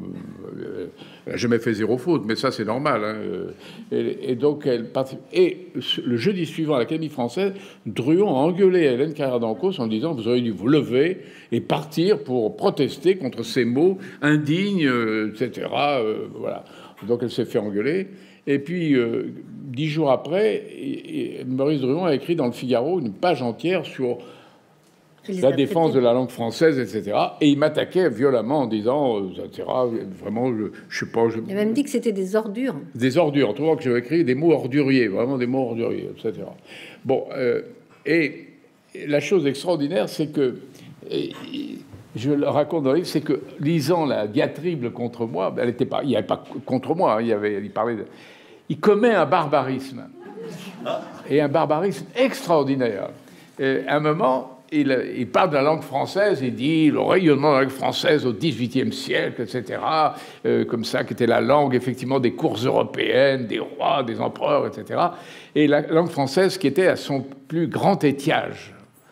elle n'a jamais fait zéro faute, mais ça, c'est normal. Et donc, et le jeudi suivant, à l'Académie française, Druon a engueulé Hélène Carrère d'Ancos en disant « Vous auriez dû vous lever et partir pour protester contre ces mots indignes, etc. » Voilà. Donc, elle s'est fait engueuler. Et puis, 10 jours après, Maurice Druon a écrit dans le Figaro une page entière sur la défense de la langue française, etc. Et il m'attaquait violemment en disant, etc. Vraiment, je sais pas. Il a même dit que c'était des ordures. Des ordures, en trouvant que j'avais écrit des mots orduriers, vraiment des mots orduriers, etc. Bon, et la chose extraordinaire, c'est que je le raconte dans le livre, c'est que lisant la diatribe contre moi, elle était pas, il n'y avait pas contre moi, il commet un barbarisme, et un barbarisme extraordinaire. Et à un moment, il parle de la langue française, il dit le rayonnement de la langue française au XVIIIe siècle, etc., comme ça, qui était la langue, effectivement, des cours européennes, des rois, des empereurs, etc., et la langue française qui était à son plus grand étiage.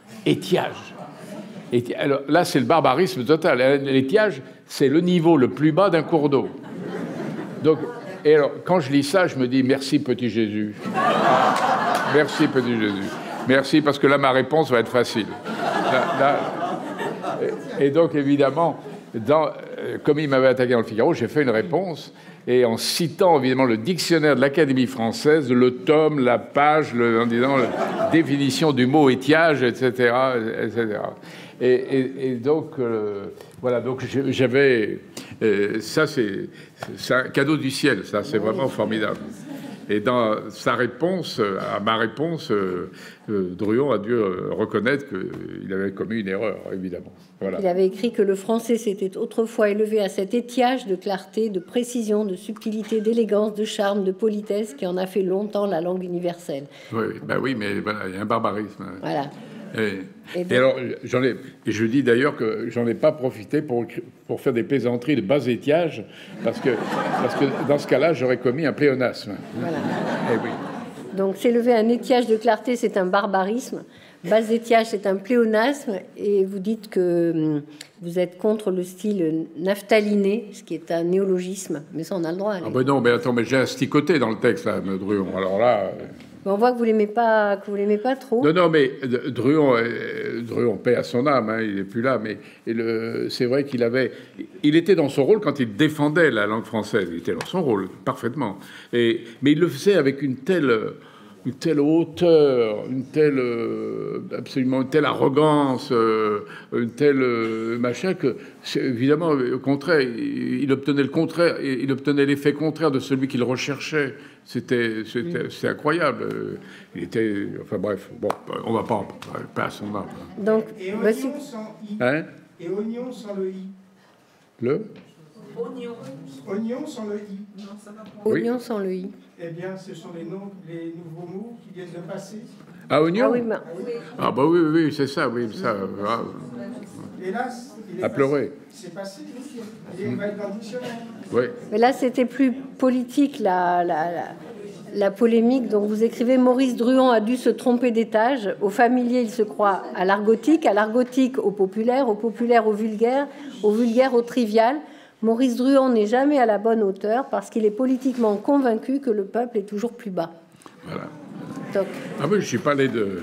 Alors, là, c'est le barbarisme total. L'étiage, c'est le niveau le plus bas d'un cours d'eau. Donc, et alors, quand je lis ça, je me dis merci, petit Jésus. Merci, petit Jésus. Merci, parce que là, ma réponse va être facile. Et donc, évidemment, comme il m'avait attaqué dans le Figaro, j'ai fait une réponse. Et en citant, évidemment, le dictionnaire de l'Académie française, le tome, la page, en disant la définition du mot étiage, etc., etc. Et donc, voilà, donc j'avais... ça, c'est un cadeau du ciel, ça, c'est vraiment formidable. Et dans sa réponse, à ma réponse, Druon a dû reconnaître qu'il avait commis une erreur, évidemment. Voilà. Il avait écrit que le français s'était autrefois élevé à cet étiage de clarté, de précision, de subtilité, d'élégance, de charme, de politesse qui en a fait longtemps la langue universelle. Oui, ben oui, mais voilà, il y a un barbarisme. Voilà. Et alors, je dis d'ailleurs que j'en ai pas profité pour faire des plaisanteries de bas étiage, parce que dans ce cas-là, j'aurais commis un pléonasme. Voilà. Et oui. Donc, s'élever à un étiage de clarté, c'est un barbarisme. Bas étiage, c'est un pléonasme. Et vous dites que vous êtes contre le style naphtaliné, ce qui est un néologisme. Mais ça, on a le droit. Ah ben non, mais attends, mais j'ai asticoté dans le texte, là, Druon. Alors là... On voit que vous l'aimez pas, trop. Non, mais Druon, paix à son âme, hein, il n'est plus là, mais c'est vrai il était dans son rôle quand il défendait la langue française. Il était dans son rôle, parfaitement. Mais il le faisait avec une telle hauteur, une telle arrogance, une telle machin que, évidemment, au contraire, il obtenait l'effet contraire de celui qu'il recherchait. C'est incroyable. Il était, enfin bref, bon, on va pas à son âme. Donc, et oignon sans i. Hein? Et oignon sans le i. Oignon sans le i. Non, ça va pas. Oignon sans le i. Eh bien, ce sont les nouveaux mots qui viennent de passer. Ah, oignon? Ah oui, ah bah oui, c'est ça, oui, ça. Hélas, à pleurer. C'est passé. Il va être dans le dictionnaire. Oui. Mais là, c'était plus politique, la polémique. Donc, vous écrivez « Maurice Druon a dû se tromper d'étage. Au familier, il se croit à l'argotique au populaire au vulgaire au trivial. Maurice Druon n'est jamais à la bonne hauteur parce qu'il est politiquement convaincu que le peuple est toujours plus bas. » Voilà. Donc... Ah oui, je suis pas allé de...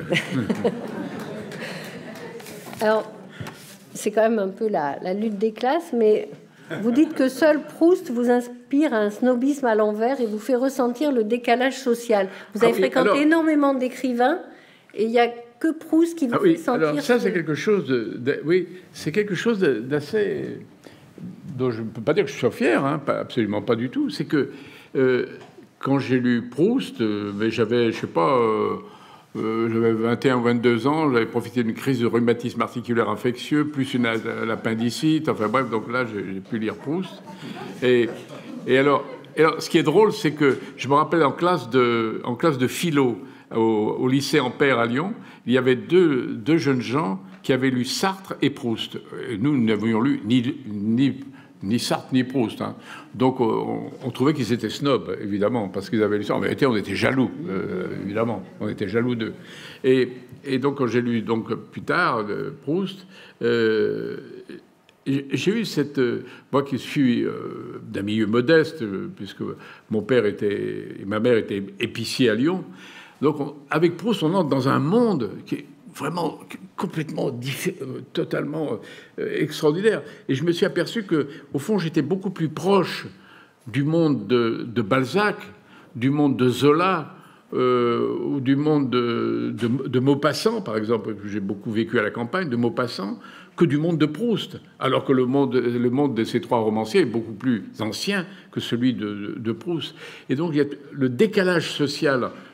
Alors, c'est quand même un peu la lutte des classes, mais... Vous dites que seul Proust vous inspire un snobisme à l'envers et vous fait ressentir le décalage social. Vous avez fréquenté énormément d'écrivains et il n'y a que Proust qui vous fait sentir... Alors ça, c'est quelque chose c'est quelque chose d'assez... dont je ne peux pas dire que je sois fier, hein, absolument pas du tout. C'est que quand j'ai lu Proust, j'avais, je sais pas... j'avais 21 ou 22 ans, j'avais profité d'une crise de rhumatisme articulaire infectieux, plus une appendicite, enfin bref, donc là, j'ai pu lire Proust. Et alors, ce qui est drôle, c'est que je me rappelle en classe de philo, au lycée Ampère à Lyon, il y avait deux jeunes gens qui avaient lu Sartre et Proust. Et nous n'avions lu ni Sartre ni Proust. Hein. Donc on trouvait qu'ils étaient snobs, évidemment, parce qu'ils avaient lu ça. En vérité, on était jaloux, évidemment. On était jaloux d'eux. Et donc, quand j'ai lu plus tard Proust, j'ai eu moi qui suis d'un milieu modeste, puisque mon père et ma mère étaient épiciers à Lyon. Donc, avec Proust, on entre dans un monde qui est vraiment complètement totalement extraordinaire. Et je me suis aperçu que, au fond, j'étais beaucoup plus proche du monde de Balzac, du monde de Zola, ou du monde de Maupassant, par exemple. J'ai beaucoup vécu à la campagne, de Maupassant, que du monde de Proust, alors que le monde de ces trois romanciers est beaucoup plus ancien que celui de Proust. Et donc, il y a le décalage social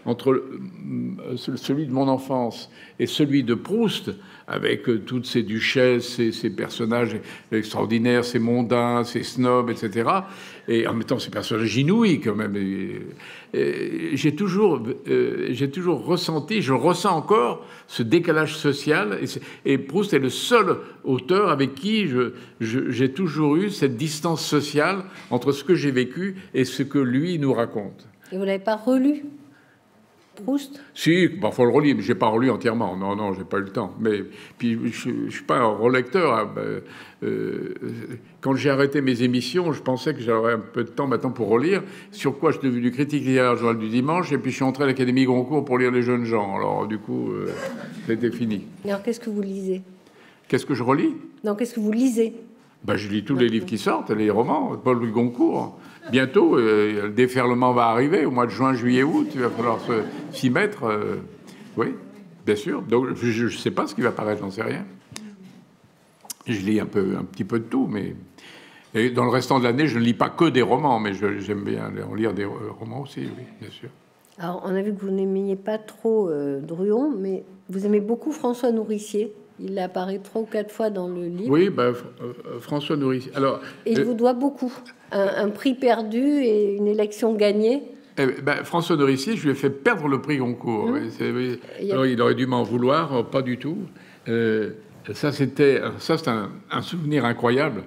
entre celui de mon enfance et celui de Proust, avec toutes ces duchesses, ces personnages extraordinaires, ces mondains, ces snobs, etc. Et en même temps, ces personnages inouïs, quand même. J'ai toujours ressenti, je ressens encore ce décalage social. Et Proust est le seul auteur avec qui j'ai toujours eu cette distance sociale entre ce que j'ai vécu et ce que lui nous raconte. Et vous l'avez pas relu, Proust? Si, parfois le relis, mais j'ai pas relu entièrement. Non, j'ai pas eu le temps. Mais puis je suis pas un relecteur. Hein. Quand j'ai arrêté mes émissions, je pensais que j'aurais un peu de temps maintenant pour relire. Sur quoi je suis devenu critique littéraire au Journal du Dimanche, et puis je suis entré à l'Académie Goncourt pour lire Les Jeunes gens. Alors du coup, c'était fini. Alors qu'est-ce que vous lisez? Qu'est-ce que je relis? Non, qu'est-ce que vous lisez? Je lis tous les livres qui sortent, les romans, Paul Goncourt. Bientôt, le déferlement va arriver, au mois de juin, juillet, août. Il va falloir s'y mettre. Oui, bien sûr. Donc, je ne sais pas ce qui va paraître, j'en sais rien. Je lis un petit peu de tout, mais... Et dans le restant de l'année, je ne lis pas que des romans, mais j'aime bien en lire des romans aussi, oui, bien sûr. Alors, on a vu que vous n'aimiez pas trop Druon, mais vous aimez beaucoup François Nourricier. Il apparaît 3 ou 4 fois dans le livre. Oui, François Nourricier. Alors, et il vous doit beaucoup. Un prix perdu et une élection gagnée. François Nourricier, je lui ai fait perdre le prix Goncourt. Oui. Alors, il aurait dû m'en vouloir, pas du tout. Ça, c'est un souvenir incroyable.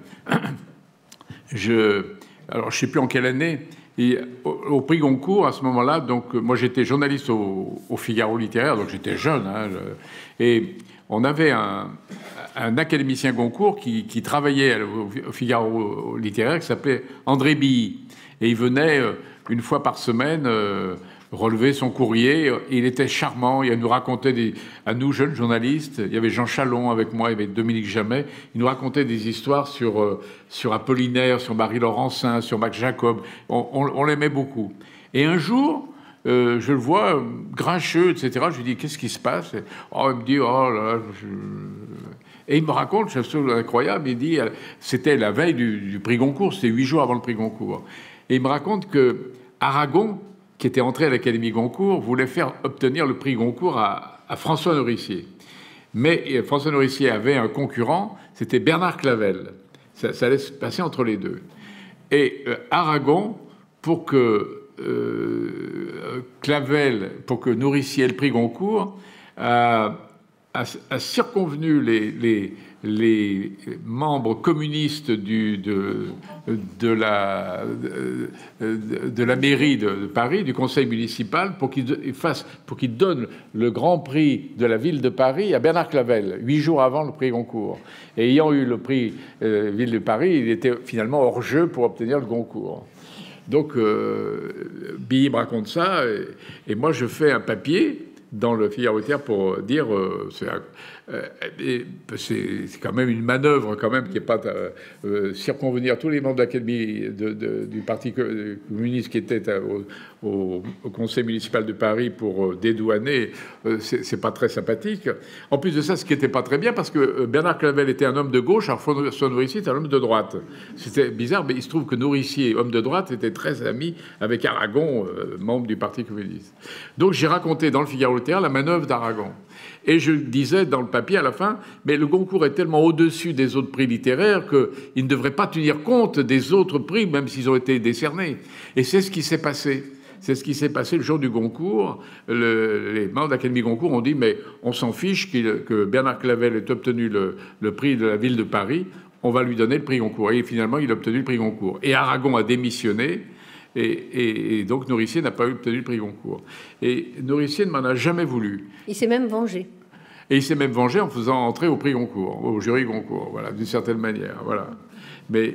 Alors, je ne sais plus en quelle année. Et au prix Goncourt, à ce moment-là, donc moi j'étais journaliste au Figaro littéraire, donc j'étais jeune. Et on avait un académicien Goncourt qui travaillait au Figaro littéraire, qui s'appelait André Billy. Et il venait une fois par semaine relever son courrier. Il était charmant, il nous racontait, à nous jeunes journalistes, il y avait Jean Chalon avec moi, il y avait Dominique Jamais, il nous racontait des histoires sur Apollinaire, sur Marie Laurencin, sur Max Jacob. On l'aimait beaucoup. Et un jour... je le vois grincheux, etc. Je lui dis, qu'est-ce qui se passe? Il me dit, oh là, Et il me raconte, c'est absolument incroyable, il dit, c'était la veille du prix Goncourt, c'était 8 jours avant le prix Goncourt. Et il me raconte que Aragon, qui était entré à l'Académie Goncourt, voulait faire obtenir le prix Goncourt à François Nourricier. Mais François Nourricier avait un concurrent, c'était Bernard Clavel. Ça allait se passer entre les deux. Et Aragon, pour que Clavel, pour que Nourricier ait le prix Goncourt, a circonvenu les membres communistes de la mairie de Paris, du conseil municipal, pour qu'ils donnent le grand prix de la ville de Paris à Bernard Clavel, 8 jours avant le prix Goncourt. Et ayant eu le prix ville de Paris, il était finalement hors jeu pour obtenir le Goncourt. Donc, Billy me raconte ça, et moi, je fais un papier dans le Figaro littéraire pour dire c'est quand même une manœuvre quand même qui n'est pas circonvenir tous les membres de l'Académie du Parti communiste qui étaient au conseil municipal de Paris pour dédouaner, c'est pas très sympathique. En plus de ça, ce qui n'était pas très bien, parce que Bernard Clavel était un homme de gauche, alors François Nourricier était un homme de droite. C'était bizarre, mais il se trouve que Nourricier, homme de droite, était très ami avec Aragon, membre du Parti communiste. Donc j'ai raconté dans le Figaro littéraire la manœuvre d'Aragon. Et je disais dans le papier à la fin, mais le Goncourt est tellement au-dessus des autres prix littéraires qu'il ne devrait pas tenir compte des autres prix, même s'ils ont été décernés. Et c'est ce qui s'est passé. C'est ce qui s'est passé le jour du Goncourt. Les membres de l'Académie Goncourt ont dit, mais on s'en fiche que Bernard Clavel ait obtenu le prix de la ville de Paris, on va lui donner le prix Goncourt. Et finalement, il a obtenu le prix Goncourt. Et Aragon a démissionné. Et donc Nourricier n'a pas obtenu le prix Goncourt. Et Nourricier ne m'en a jamais voulu. Il s'est même vengé. Et il s'est même vengé en faisant entrer au prix Goncourt, au jury Goncourt, voilà, d'une certaine manière. Voilà. Mais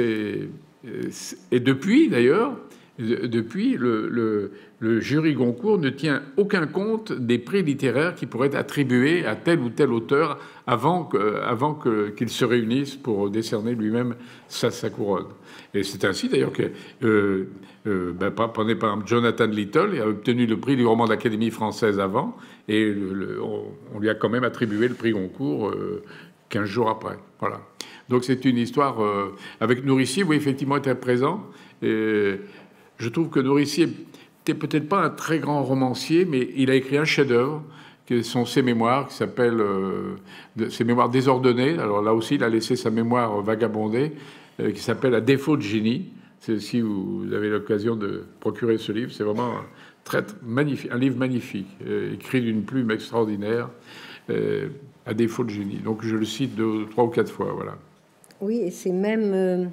et depuis, d'ailleurs, le jury Goncourt ne tient aucun compte des prix littéraires qui pourraient être attribués à tel ou tel auteur avant qu'il se réunisse pour décerner lui-même sa couronne. Et c'est ainsi d'ailleurs que, prenez par exemple Jonathan Little, il a obtenu le prix du roman de l'Académie française avant, et on lui a quand même attribué le prix Goncourt 15 jours après. Voilà. Donc c'est une histoire avec Nourricier, où effectivement était présent. Et je trouve que Nourricier n'était peut-être pas un très grand romancier, mais il a écrit un chef-d'œuvre, qui sont ses mémoires, qui s'appellent ses mémoires désordonnées. Alors là aussi, il a laissé sa mémoire vagabonder, qui s'appelle À défaut de génie. Si vous avez l'occasion de procurer ce livre, c'est vraiment magnifique, un livre magnifique, écrit d'une plume extraordinaire, À défaut de génie. Donc je le cite 3 ou 4 fois, voilà. Oui, et c'est même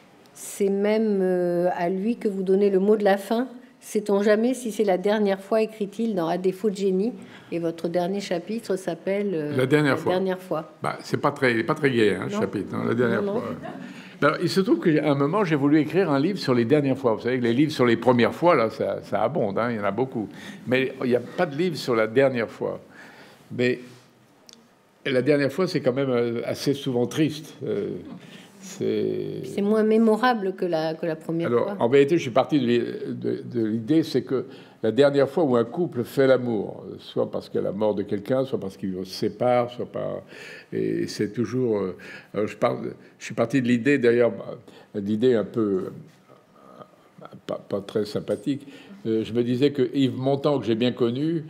à lui que vous donnez le mot de la fin. Sait-on jamais si c'est la dernière fois, écrit-il dans À défaut de génie. Et votre dernier chapitre s'appelle La dernière fois. Bah, il n'est pas très gai, hein, ce chapitre, hein, la dernière fois. Alors, il se trouve qu'à un moment, j'ai voulu écrire un livre sur les dernières fois. Vous savez que les livres sur les premières fois, là, ça abonde, hein, il y en a beaucoup. Mais il n'y a pas de livre sur la dernière fois. Mais la dernière fois, c'est quand même assez souvent triste. C'est moins mémorable que la première fois. Alors, en vérité, je suis parti de l'idée, c'est que la dernière fois où un couple fait l'amour, soit parce qu'il y a la mort de quelqu'un, soit parce qu'ils se séparent, soit pas... Et c'est toujours... je suis parti de l'idée, d'ailleurs, l'idée un peu... Pas très sympathique. Je me disais que Yves Montand, que j'ai bien connu,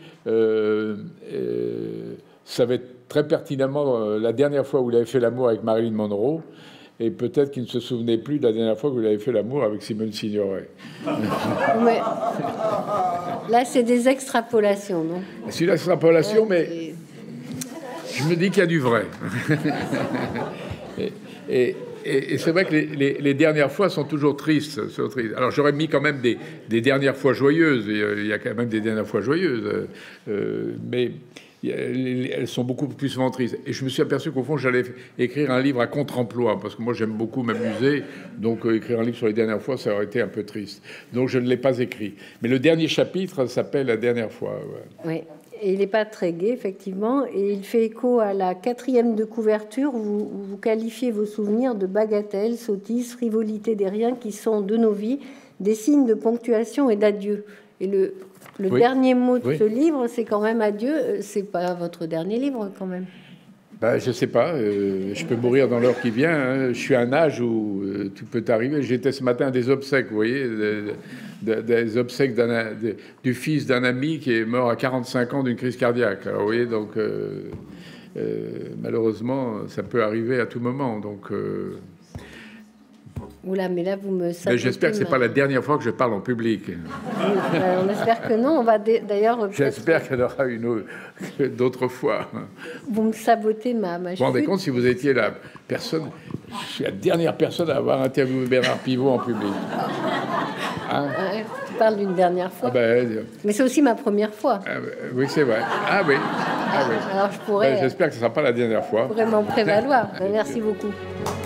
savait très pertinemment la dernière fois où il avait fait l'amour avec Marilyn Monroe, et peut-être qu'il ne se souvenait plus de la dernière fois que vous avez fait l'amour avec Simone Signoret. Ouais. Là, c'est des extrapolations, non? C'est une extrapolation, mais je me dis qu'il y a du vrai. et c'est vrai que les dernières fois sont toujours tristes. Alors, j'aurais mis quand même des dernières fois joyeuses. Il y a quand même des dernières fois joyeuses. Mais... elles sont beaucoup plus souvent tristes. Et je me suis aperçu qu'au fond, j'allais écrire un livre à contre-emploi, parce que moi, j'aime beaucoup m'amuser. Donc, écrire un livre sur les dernières fois, ça aurait été un peu triste. Donc, je ne l'ai pas écrit. Mais le dernier chapitre s'appelle La dernière fois. Ouais. Oui, et il n'est pas très gai, effectivement. Et il fait écho à la 4e de couverture, où vous qualifiez vos souvenirs de bagatelles, sottises, frivolités des riens qui sont de nos vies, des signes de ponctuation et d'adieu. Et le oui. dernier mot de ce livre, c'est quand même adieu. C'est pas votre dernier livre, quand même. Ben, je sais pas. Je peux mourir dans l'heure qui vient. Hein. Je suis à un âge où tout peut arriver. J'étais ce matin à des obsèques, vous voyez, des obsèques du fils d'un ami qui est mort à 45 ans d'une crise cardiaque. Alors, vous voyez, donc malheureusement, ça peut arriver à tout moment. Donc oula, mais là, vous me sabotez. Mais j'espère que c'est pas la dernière fois que je parle en public. Oui, on espère que non. On va d'ailleurs. J'espère qu'il y en aura une autre, d'autres fois. Vous me sabotez ma Vous vous rendez compte si vous étiez la personne, je suis la dernière personne à avoir interviewé Bernard Pivot en public. Hein? Ouais, tu parles d'une dernière fois. Ah ben, mais c'est aussi ma première fois. Oui, c'est vrai. Ah oui. Ah oui. Alors je pourrais. J'espère que ce ne sera pas la dernière fois. Vraiment prévaloir. Merci beaucoup.